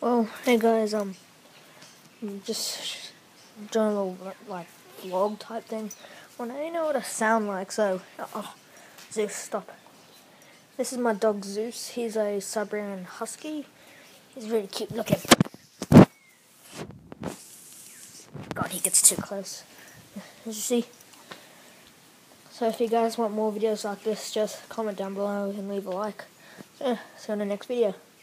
Well, hey guys, I'm just doing a little like vlog type thing. Well, I didn't know what I sound like, so Zeus, stop. This is my dog Zeus. He's a Siberian Husky. He's really cute looking. God, he gets too close. As you see. So if you guys want more videos like this, just comment down below and leave a like. See you in the next video.